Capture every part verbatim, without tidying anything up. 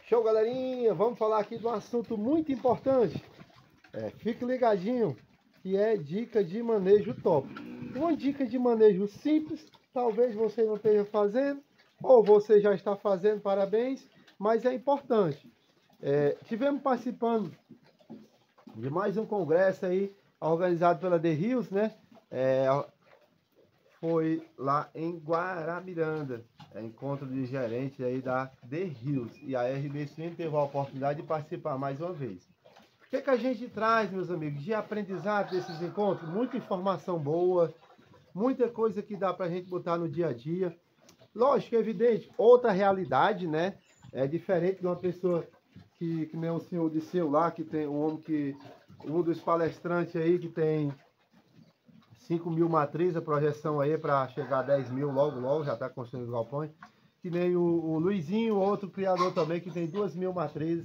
Show, galerinha! Vamos falar aqui de um assunto muito importante. É, fique ligadinho, que é dica de manejo top. Uma dica de manejo simples, talvez você não esteja fazendo, ou você já está fazendo, parabéns, mas é importante. É, tivemos participando de mais um congresso aí, organizado pela The Hills, né? É, foi lá em Guaramiranga, é, encontro de gerente aí da The Hills, e a R B Swim teve a oportunidade de participar mais uma vez. O que, que a gente traz, meus amigos, de aprendizado desses encontros? Muita informação boa, muita coisa que dá para a gente botar no dia a dia. Lógico, é evidente, outra realidade, né? É diferente de uma pessoa que, que nem o senhor disse lá, que tem um homem que, um dos palestrantes aí que tem cinco mil matrizes, a projeção aí para chegar a dez mil logo, logo, já está construindo os galpões. Que nem o, o Luizinho, outro criador também, que tem duas mil matrizes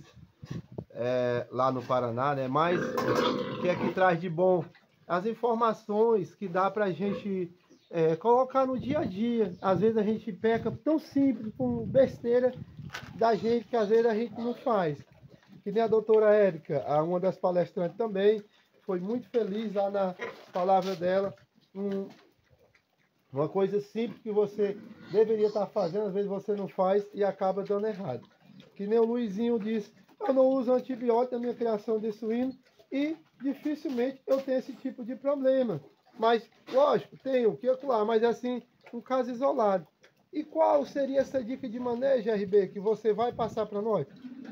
é, lá no Paraná, né? Mas o que é que traz de bom? As informações que dá para a gente é, colocar no dia a dia. Às vezes a gente peca tão simples, com besteira da gente, que às vezes a gente não faz. Que nem a doutora Érica, uma das palestrantes também, foi muito feliz lá na palavra dela. Um, uma coisa simples que você deveria estar fazendo, às vezes você não faz e acaba dando errado. Que nem o Luizinho disse, eu não uso antibiótico na minha criação de suíno e dificilmente eu tenho esse tipo de problema. Mas, lógico, tenho que ocular, mas assim, um caso isolado. E qual seria essa dica de manejo, R B, que você vai passar para nós?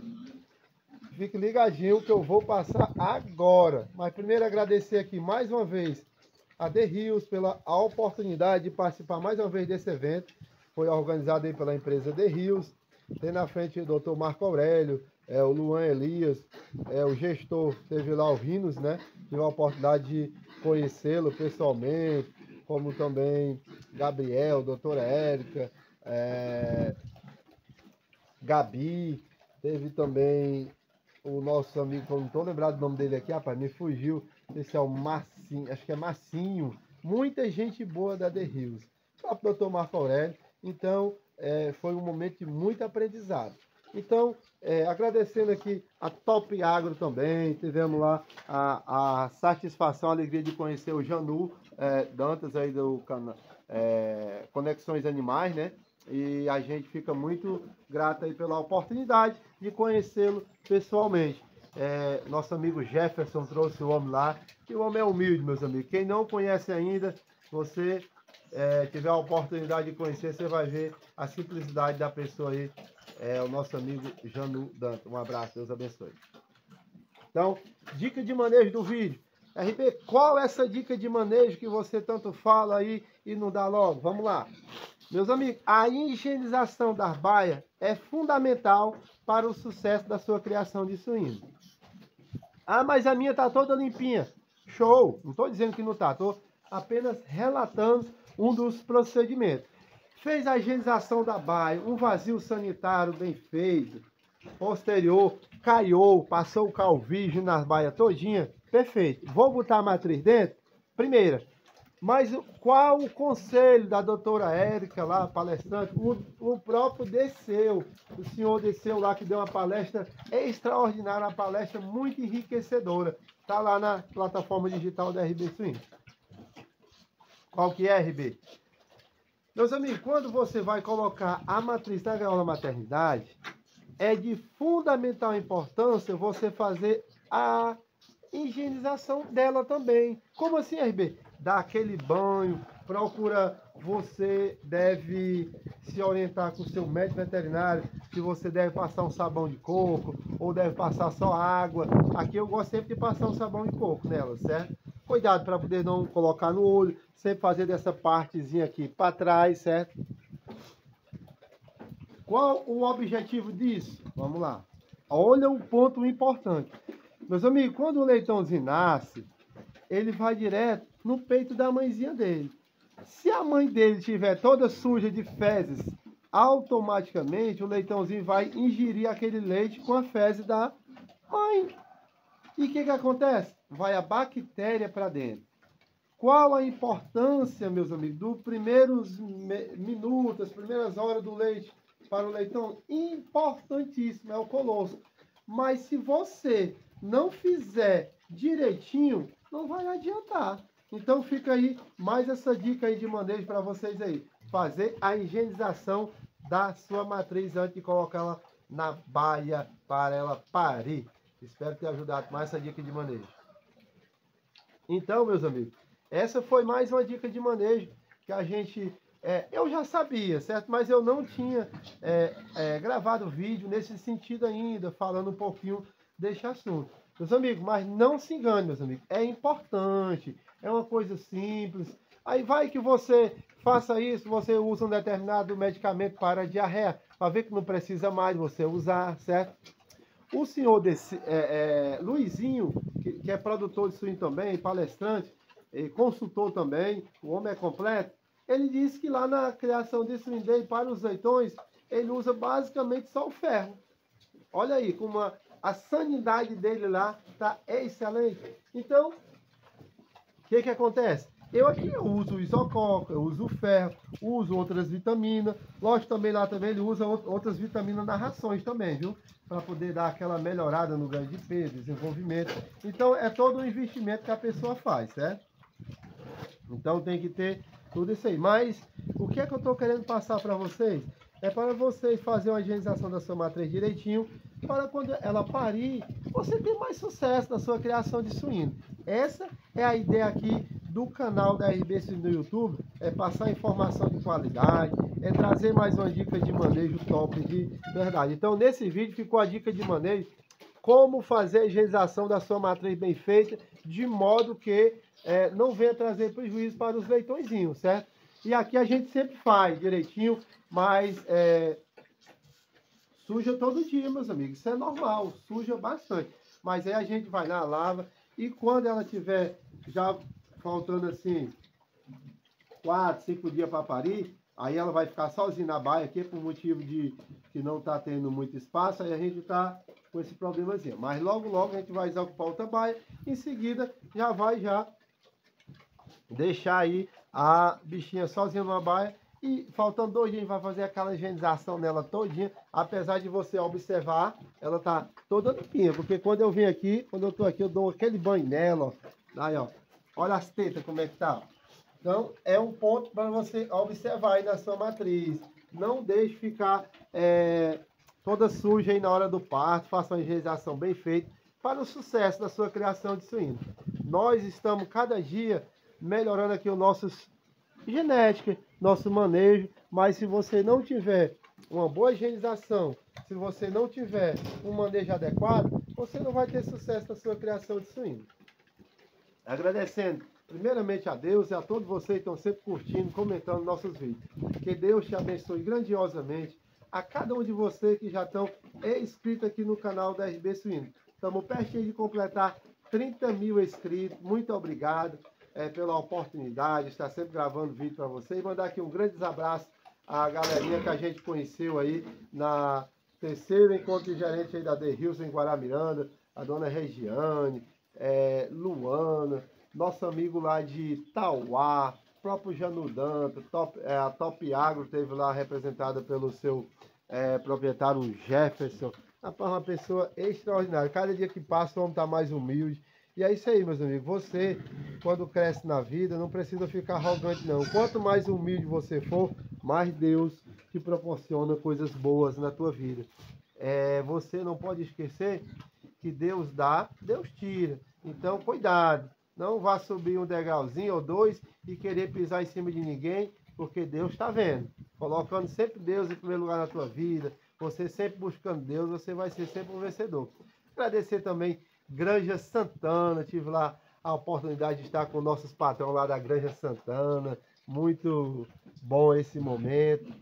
Fique ligadinho que eu vou passar agora. Mas primeiro agradecer aqui mais uma vez a The Hills pela a oportunidade de participar mais uma vez desse evento. Foi organizado aí pela empresa The Hills. Tem na frente o doutor Marco Aurélio, é, o Luan Elias, é, o gestor, teve lá o Rinos, né? Tive a oportunidade de conhecê-lo pessoalmente, como também Gabriel, doutora Érica, é, Gabi, teve também o nosso amigo, eu não estou lembrado do nome dele aqui, rapaz, me fugiu. Esse é o Marcinho, acho que é Marcinho. Muita gente boa da The Hills. Só para o doutor Marco Aurélio. Então, é, foi um momento de muito aprendizado. Então, é, agradecendo aqui a Top Agro também. Tivemos lá a, a satisfação, a alegria de conhecer o Janu é, Dantas aí do canal é, Conexões Animais, né? E a gente fica muito grato aí pela oportunidade de conhecê-lo pessoalmente. É, nosso amigo Jefferson trouxe o homem lá, e o homem é humilde, meus amigos. Quem não conhece ainda, você é, tiver a oportunidade de conhecer, você vai ver a simplicidade da pessoa aí, é, o nosso amigo Janu Dantas. Um abraço, Deus abençoe. Então, dica de manejo do vídeo. R B, qual é essa dica de manejo que você tanto fala aí e não dá logo? Vamos lá. Meus amigos, a higienização das baias é fundamental para o sucesso da sua criação de suínos. Ah, mas a minha está toda limpinha. Show! Não estou dizendo que não está, estou apenas relatando um dos procedimentos. Fez a higienização da baia, um vazio sanitário bem feito, posterior, caiou, passou o calvígio nas baias todinha, perfeito. Vou botar a matriz dentro? Primeira. Mas qual o conselho da doutora Érica lá, palestrante? O, o próprio desceu, o senhor desceu lá que deu uma palestra extraordinária, uma palestra muito enriquecedora. Está lá na plataforma digital da R B Swim. Qual que é, R B? Meus amigos, quando você vai colocar a matriz da gaiola maternidade, é de fundamental importância você fazer a higienização dela também. Como assim, R B? Dá aquele banho, procura, você deve se orientar com o seu médico veterinário, se você deve passar um sabão de coco, ou deve passar só água. Aqui eu gosto sempre de passar um sabão de coco nela, certo? Cuidado para poder não colocar no olho, sempre fazer dessa partezinha aqui para trás, certo? Qual o objetivo disso? Vamos lá. Olha um ponto importante. Meus amigos, quando o leitãozinho nasce, ele vai direto no peito da mãezinha dele. Se a mãe dele estiver toda suja de fezes, automaticamente o leitãozinho vai ingerir aquele leite com a fezes da mãe. E o que, que acontece? Vai a bactéria para dentro. Qual a importância, meus amigos, dos primeiros minutos, as primeiras horas do leite para o leitão? Importantíssimo, é o colostro. Mas se você não fizer direitinho, não vai adiantar. Então fica aí mais essa dica aí de manejo para vocês aí. Fazer a higienização da sua matriz antes de colocá-la na baia para ela parir. Espero ter ajudado mais essa dica de manejo. Então, meus amigos, essa foi mais uma dica de manejo que a gente... É, eu já sabia, certo? Mas eu não tinha é, é, gravado vídeo nesse sentido ainda, falando um pouquinho desse assunto. Meus amigos, mas não se engane, meus amigos. É importante, é uma coisa simples. Aí vai que você faça isso, você usa um determinado medicamento para a diarreia, para ver que não precisa mais você usar, certo? O senhor desse, é, é, Luizinho, que, que é produtor de suíno também, palestrante, e consultor também, o homem é completo, ele disse que lá na criação de suíno dele para os leitões, ele usa basicamente só o ferro. Olha aí, como a, a sanidade dele lá está excelente. Então, o que que acontece? Eu aqui eu uso o isococo, eu uso o ferro, uso outras vitaminas. Lógico, também lá também ele usa outras vitaminas nas rações também, viu? Para poder dar aquela melhorada no ganho de peso, desenvolvimento. Então, é todo um investimento que a pessoa faz, certo? Então, tem que ter tudo isso aí. Mas, o que é que eu estou querendo passar para vocês? É para vocês fazerem uma higienização da sua matriz direitinho, para quando ela parir, você ter mais sucesso na sua criação de suíno. Essa é a ideia aqui do canal da R B Suíno no YouTube, é passar informação de qualidade, é trazer mais uma dica de manejo top de verdade. Então, nesse vídeo ficou a dica de manejo, como fazer a higienização da sua matriz bem feita, de modo que é, não venha trazer prejuízo para os leitõezinhos, certo? E aqui a gente sempre faz direitinho, mas é, suja todo dia, meus amigos. Isso é normal, suja bastante. Mas aí a gente vai lá, lava, e quando ela tiver já faltando assim quatro, cinco dias para parir, aí ela vai ficar sozinha na baia aqui por motivo de que não está tendo muito espaço, aí a gente está com esse problemazinho. Mas logo, logo a gente vai desocupar outra baia, em seguida já vai já deixar aí a bichinha sozinha numa baia e faltando dois dias a gente vai fazer aquela higienização nela todinha, apesar de você observar, ela tá toda limpinha, porque quando eu venho aqui, quando eu tô aqui, eu dou aquele banho nela, ó. Aí, ó, olha as tetas como é que tá. Então, é um ponto para você observar aí na sua matriz. Não deixe ficar é, toda suja aí na hora do parto, faça uma higienização bem feita para o sucesso da sua criação de suíno. Nós estamos cada dia melhorando aqui o nosso genética, nosso manejo, mas se você não tiver uma boa higienização, se você não tiver um manejo adequado, você não vai ter sucesso na sua criação de suíno. Agradecendo primeiramente a Deus e a todos vocês que estão sempre curtindo, comentando nossos vídeos. Que Deus te abençoe grandiosamente. A cada um de vocês que já estão inscritos aqui no canal da R B Suíno. Estamos pertinho de completar trinta mil inscritos. Muito obrigado é, pela oportunidade de estar sempre gravando vídeo para vocês. Mandar aqui um grande abraço à galerinha que a gente conheceu aí na terceira encontro de gerente aí da The Hills em Guaramiranda. A dona Regiane, é, Luana, nosso amigo lá de Tauá, próprio Janudanto, top, é, a Top Agro teve lá representada pelo seu é, proprietário Jefferson. Rapaz, uma pessoa extraordinária. Cada dia que passa, o homem está mais humilde. E é isso aí, meus amigos. Você, quando cresce na vida, não precisa ficar arrogante, não. Quanto mais humilde você for, mais Deus te proporciona coisas boas na tua vida. É, você não pode esquecer que Deus dá, Deus tira. Então, cuidado. Não vá subir um degrauzinho ou dois e querer pisar em cima de ninguém, porque Deus está vendo. Colocando sempre Deus em primeiro lugar na tua vida, você sempre buscando Deus, você vai ser sempre um vencedor. Agradecer também Granja Santana, tive lá a oportunidade de estar com nossos patrões lá da Granja Santana, muito bom esse momento.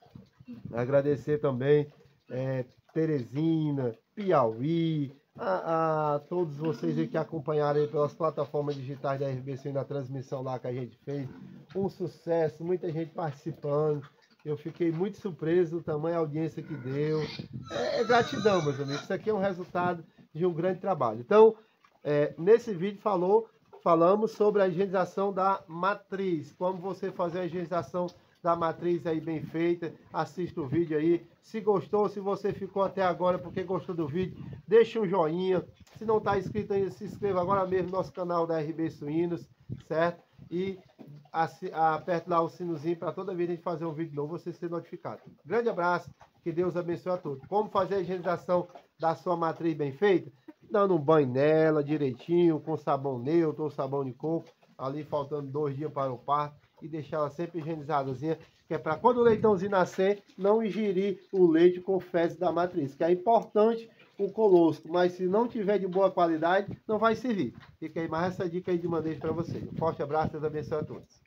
Agradecer também é, Teresina, Piauí, A, a todos vocês aí que acompanharam aí pelas plataformas digitais da R B Suíno na transmissão lá que a gente fez. Um sucesso, muita gente participando. Eu fiquei muito surpreso do tamanho da audiência que deu. É, é gratidão, meus amigos. Isso aqui é um resultado de um grande trabalho. Então, é, nesse vídeo falou, falamos sobre a higienização da matriz. Como você fazer a higienização da matriz aí bem feita, assista o vídeo aí. Se gostou, se você ficou até agora porque gostou do vídeo, deixa um joinha. Se não está inscrito ainda, se inscreva agora mesmo no nosso canal da R B Suínos, certo? E aperte lá o sinozinho para toda vez que a gente fazer um vídeo novo, você ser notificado. Grande abraço, que Deus abençoe a todos. Como fazer a higienização da sua matriz bem feita? Dando um banho nela direitinho, com sabão neutro ou sabão de coco, ali faltando dois dias para o parto, e deixar ela sempre higienizadazinha, que é para quando o leitãozinho nascer, não ingerir o leite com fezes da matriz, que é importante o colostro, mas se não tiver de boa qualidade, não vai servir. Fica aí mais essa dica aí de manejo para vocês. Um forte abraço, Deus abençoe a todos.